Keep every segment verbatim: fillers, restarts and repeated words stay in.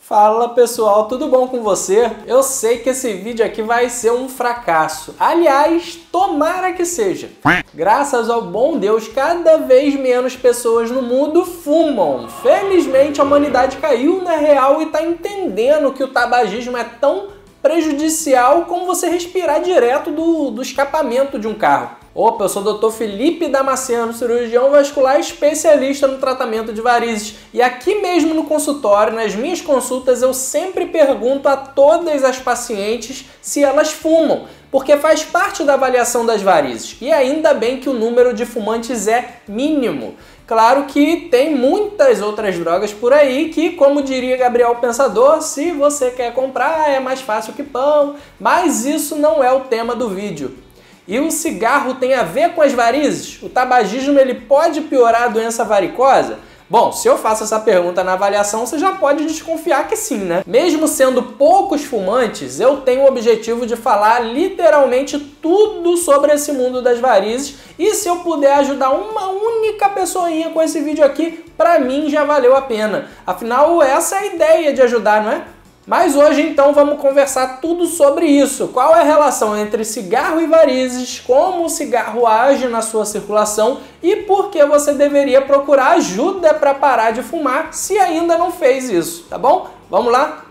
Fala pessoal, tudo bom com você? Eu sei que esse vídeo aqui vai ser um fracasso. Aliás, tomara que seja. Graças ao bom Deus, cada vez menos pessoas no mundo fumam. Felizmente a humanidade caiu na real e está entendendo que o tabagismo é tão prejudicial como você respirar direto do, do escapamento de um carro. Opa, eu sou o doutor Felipe Damasceno, cirurgião vascular especialista no tratamento de varizes. E aqui mesmo no consultório, nas minhas consultas, eu sempre pergunto a todas as pacientes se elas fumam, porque faz parte da avaliação das varizes. E ainda bem que o número de fumantes é mínimo. Claro que tem muitas outras drogas por aí que, como diria Gabriel Pensador, se você quer comprar é mais fácil que pão, mas isso não é o tema do vídeo. E o cigarro tem a ver com as varizes? O tabagismo ele pode piorar a doença varicosa? Bom, se eu faço essa pergunta na avaliação, você já pode desconfiar que sim, né? Mesmo sendo poucos fumantes, eu tenho o objetivo de falar literalmente tudo sobre esse mundo das varizes, e se eu puder ajudar uma única pessoinha com esse vídeo aqui, pra mim já valeu a pena. Afinal, essa é a ideia de ajudar, não é? Mas hoje então vamos conversar tudo sobre isso. Qual é a relação entre cigarro e varizes, como o cigarro age na sua circulação e por que você deveria procurar ajuda para parar de fumar se ainda não fez isso, tá bom? Vamos lá?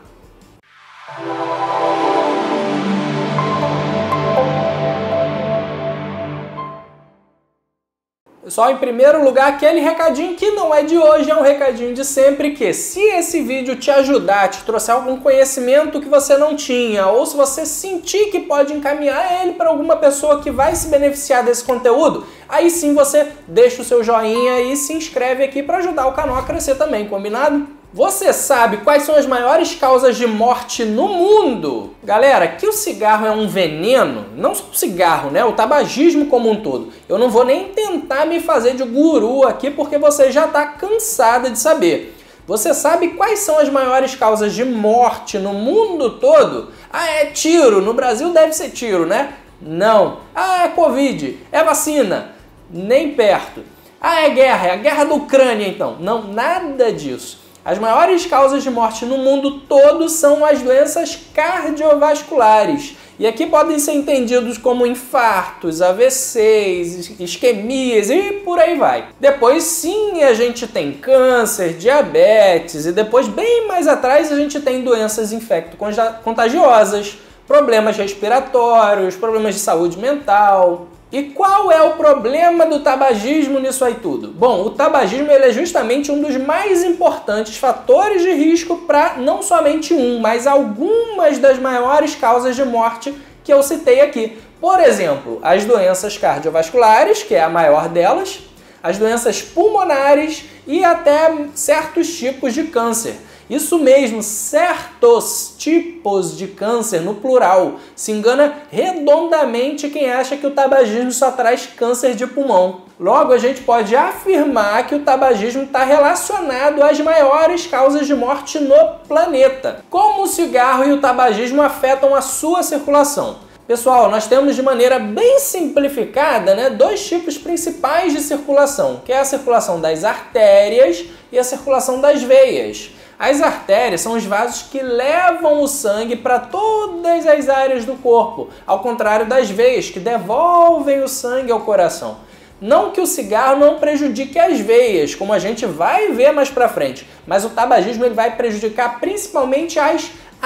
Pessoal, em primeiro lugar, aquele recadinho que não é de hoje, é um recadinho de sempre, que se esse vídeo te ajudar, te trouxer algum conhecimento que você não tinha, ou se você sentir que pode encaminhar ele para alguma pessoa que vai se beneficiar desse conteúdo, aí sim você deixa o seu joinha e se inscreve aqui para ajudar o canal a crescer também, combinado? Você sabe quais são as maiores causas de morte no mundo? Galera, que o cigarro é um veneno, não só o cigarro, né? O tabagismo como um todo. Eu não vou nem tentar me fazer de guru aqui porque você já está cansada de saber. Você sabe quais são as maiores causas de morte no mundo todo? Ah, é tiro. No Brasil deve ser tiro, né? Não. Ah, é Covid. É vacina. Nem perto. Ah, é guerra. É a guerra da Ucrânia, então. Não, nada disso. As maiores causas de morte no mundo todo são as doenças cardiovasculares. E aqui podem ser entendidos como infartos, A V Cs, isquemias e por aí vai. Depois sim a gente tem câncer, diabetes e depois bem mais atrás a gente tem doenças infecto-contagiosas, problemas respiratórios, problemas de saúde mental. E qual é o problema do tabagismo nisso aí tudo? Bom, o tabagismo ele é justamente um dos mais importantes fatores de risco para não somente um, mas algumas das maiores causas de morte que eu citei aqui. Por exemplo, as doenças cardiovasculares, que é a maior delas, as doenças pulmonares e até certos tipos de câncer. Isso mesmo, certos tipos de câncer no plural. Se engana redondamente quem acha que o tabagismo só traz câncer de pulmão. Logo, a gente pode afirmar que o tabagismo está relacionado às maiores causas de morte no planeta. Como o cigarro e o tabagismo afetam a sua circulação? Pessoal, nós temos de maneira bem simplificada, né, dois tipos principais de circulação, que é a circulação das artérias e a circulação das veias. As artérias são os vasos que levam o sangue para todas as áreas do corpo, ao contrário das veias, que devolvem o sangue ao coração. Não que o cigarro não prejudique as veias, como a gente vai ver mais para frente, mas o tabagismo ele vai prejudicar principalmente as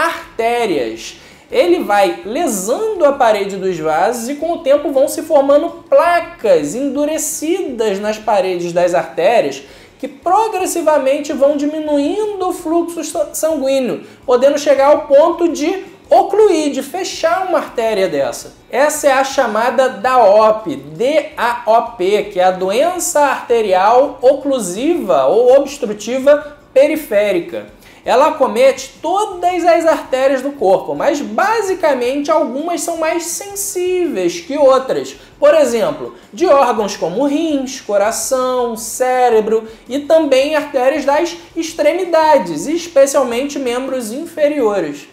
artérias. Ele vai lesando a parede dos vasos e com o tempo vão se formando placas endurecidas nas paredes das artérias, que progressivamente vão diminuindo o fluxo sanguíneo, podendo chegar ao ponto de ocluir, de fechar uma artéria dessa. Essa é a chamada D A O P, D A O P, que é a doença arterial oclusiva ou obstrutiva periférica. Ela acomete todas as artérias do corpo, mas basicamente algumas são mais sensíveis que outras. Por exemplo, de órgãos como rins, coração, cérebro e também artérias das extremidades, especialmente membros inferiores.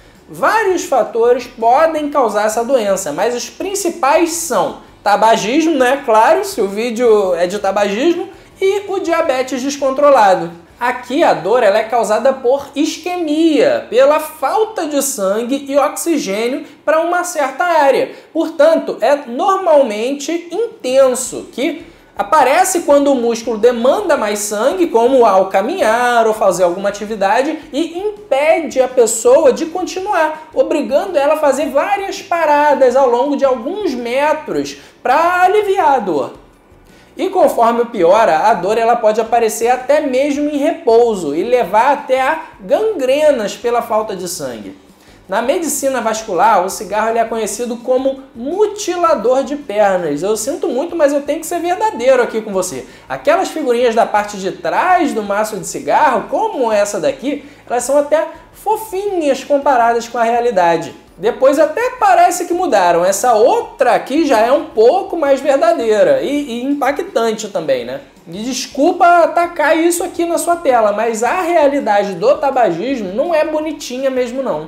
Vários fatores podem causar essa doença, mas os principais são tabagismo, né? Claro, se o vídeo é de tabagismo, e o diabetes descontrolado. Aqui a dor ela é causada por isquemia, pela falta de sangue e oxigênio para uma certa área. Portanto, é normalmente intenso, que aparece quando o músculo demanda mais sangue, como ao caminhar ou fazer alguma atividade, e impede a pessoa de continuar, obrigando ela a fazer várias paradas ao longo de alguns metros para aliviar a dor. E conforme piora, a dor ela pode aparecer até mesmo em repouso e levar até a gangrenas pela falta de sangue. Na medicina vascular, o cigarro ele é conhecido como mutilador de pernas. Eu sinto muito, mas eu tenho que ser verdadeiro aqui com você. Aquelas figurinhas da parte de trás do maço de cigarro, como essa daqui, elas são até fofinhas comparadas com a realidade. Depois até parece que mudaram. Essa outra aqui já é um pouco mais verdadeira e, e impactante também, né? E desculpa atacar isso aqui na sua tela, mas a realidade do tabagismo não é bonitinha mesmo não.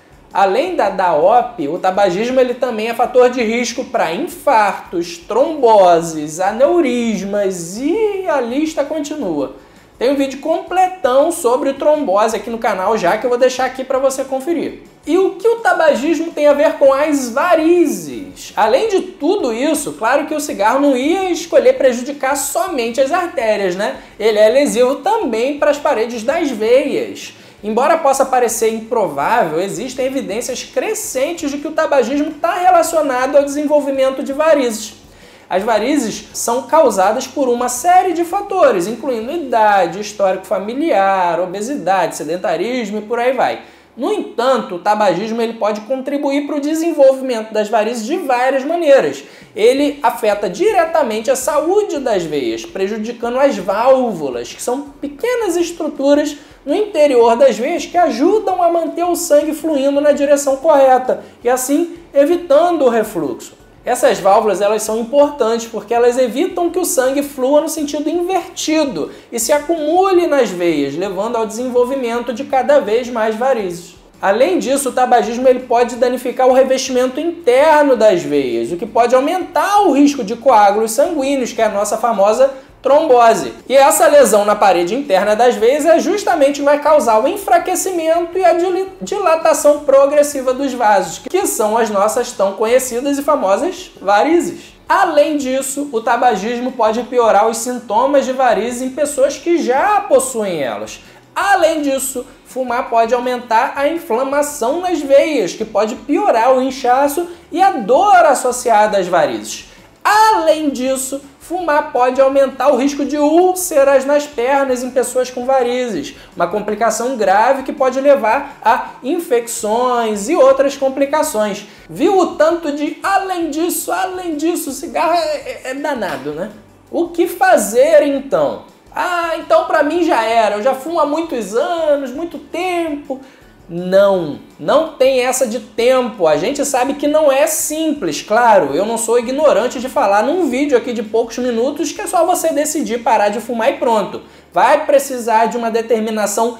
Além da D A O P, o tabagismo ele também é fator de risco para infartos, tromboses, aneurismas e a lista continua. Tem um vídeo completão sobre trombose aqui no canal já, que eu vou deixar aqui para você conferir. E o que o tabagismo tem a ver com as varizes? Além de tudo isso, claro que o cigarro não ia escolher prejudicar somente as artérias, né? Ele é lesivo também para as paredes das veias. Embora possa parecer improvável, existem evidências crescentes de que o tabagismo está relacionado ao desenvolvimento de varizes. As varizes são causadas por uma série de fatores, incluindo idade, histórico familiar, obesidade, sedentarismo e por aí vai. No entanto, o tabagismo ele pode contribuir para o desenvolvimento das varizes de várias maneiras. Ele afeta diretamente a saúde das veias, prejudicando as válvulas, que são pequenas estruturas no interior das veias que ajudam a manter o sangue fluindo na direção correta e assim evitando o refluxo. Essas válvulas elas são importantes porque elas evitam que o sangue flua no sentido invertido e se acumule nas veias, levando ao desenvolvimento de cada vez mais varizes. Além disso, o tabagismo ele pode danificar o revestimento interno das veias, o que pode aumentar o risco de coágulos sanguíneos, que é a nossa famosa trombose. E essa lesão na parede interna das veias é justamente o que vai causar o enfraquecimento e a dilatação progressiva dos vasos, que são as nossas tão conhecidas e famosas varizes. Além disso, o tabagismo pode piorar os sintomas de varizes em pessoas que já possuem elas. Além disso, fumar pode aumentar a inflamação nas veias, que pode piorar o inchaço e a dor associada às varizes. Além disso, fumar pode aumentar o risco de úlceras nas pernas em pessoas com varizes, uma complicação grave que pode levar a infecções e outras complicações. Viu o tanto de além disso, além disso, o cigarro é, é, é danado, né? O que fazer então? Ah, então para mim já era, eu já fumo há muitos anos, muito tempo. Não, não tem essa de tempo. A gente sabe que não é simples, claro. Eu não sou ignorante de falar num vídeo aqui de poucos minutos que é só você decidir parar de fumar e pronto. Vai precisar de uma determinação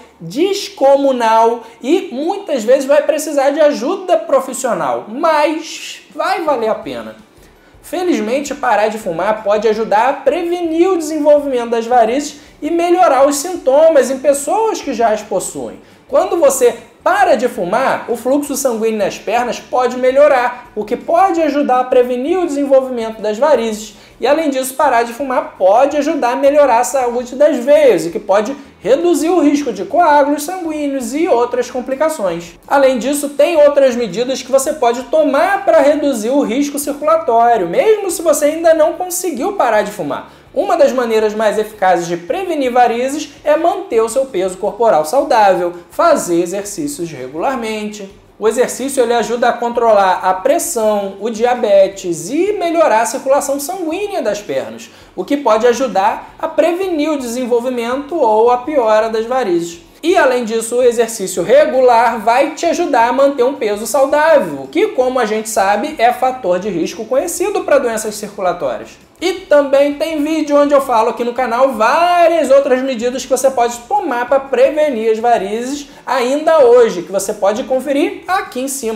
descomunal e muitas vezes vai precisar de ajuda profissional, mas vai valer a pena. Felizmente, parar de fumar pode ajudar a prevenir o desenvolvimento das varizes e melhorar os sintomas em pessoas que já as possuem. Quando você para de fumar, o fluxo sanguíneo nas pernas pode melhorar, o que pode ajudar a prevenir o desenvolvimento das varizes. E além disso, parar de fumar pode ajudar a melhorar a saúde das veias, o que pode reduzir o risco de coágulos sanguíneos e outras complicações. Além disso, tem outras medidas que você pode tomar para reduzir o risco circulatório, mesmo se você ainda não conseguiu parar de fumar. Uma das maneiras mais eficazes de prevenir varizes é manter o seu peso corporal saudável, fazer exercícios regularmente. O exercício ele ajuda a controlar a pressão, o diabetes e melhorar a circulação sanguínea das pernas, o que pode ajudar a prevenir o desenvolvimento ou a piora das varizes. E além disso, o exercício regular vai te ajudar a manter um peso saudável, que, como a gente sabe, é fator de risco conhecido para doenças circulatórias. E também tem vídeo onde eu falo aqui no canal várias outras medidas que você pode tomar para prevenir as varizes ainda hoje, que você pode conferir aqui em cima.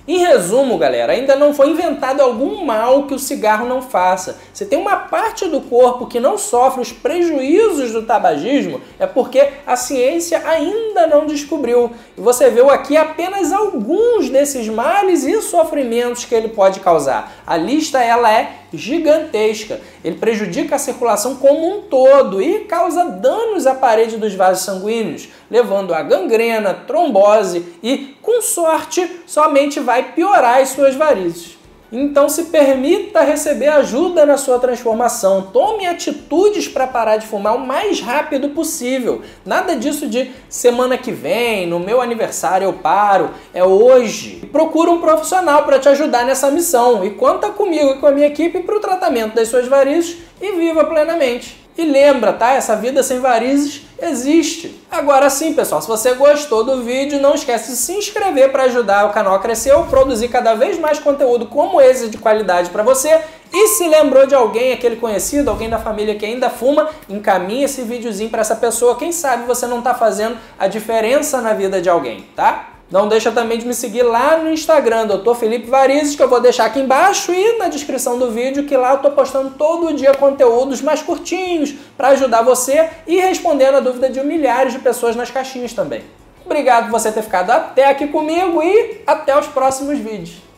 Em resumo, galera, ainda não foi inventado algum mal que o cigarro não faça. Se tem uma parte do corpo que não sofre os prejuízos do tabagismo, é porque a ciência ainda não descobriu. E você viu aqui apenas alguns desses males e sofrimentos que ele pode causar. A lista ela é gigantesca. Ele prejudica a circulação como um todo e causa danos à parede dos vasos sanguíneos, levando a gangrena, trombose e, com sorte, somente vai piorar as suas varizes. Então se permita receber ajuda na sua transformação. Tome atitudes para parar de fumar o mais rápido possível. Nada disso de semana que vem, no meu aniversário eu paro. É hoje. Procura um profissional para te ajudar nessa missão. E conta comigo e com a minha equipe para o tratamento das suas varizes e viva plenamente. E lembra, tá? Essa vida sem varizes existe. Agora sim, pessoal, se você gostou do vídeo, não esquece de se inscrever para ajudar o canal a crescer ou produzir cada vez mais conteúdo como esse de qualidade para você. E se lembrou de alguém, aquele conhecido, alguém da família que ainda fuma, encaminhe esse videozinho para essa pessoa. Quem sabe você não está fazendo a diferença na vida de alguém, tá? Não deixa também de me seguir lá no Instagram, doutor Felipe Varizes, que eu vou deixar aqui embaixo e na descrição do vídeo, que lá eu tô postando todo dia conteúdos mais curtinhos para ajudar você e respondendo a dúvida de milhares de pessoas nas caixinhas também. Obrigado por você ter ficado até aqui comigo e até os próximos vídeos.